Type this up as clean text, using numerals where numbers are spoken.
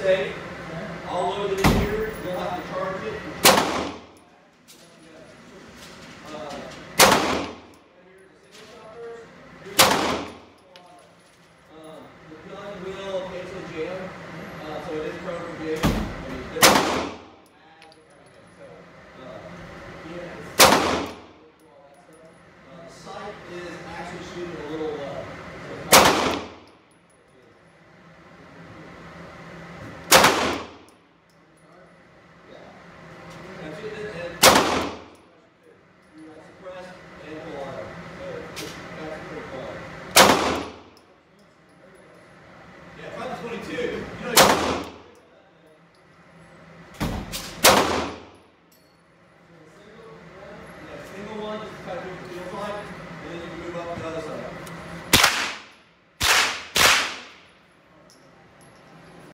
safe. All over the here, you'll have to charge it. The gun will occasionally jam, so it is prone for jamming. The sight is actually shooting a little low. Single one, just kind of feel fine.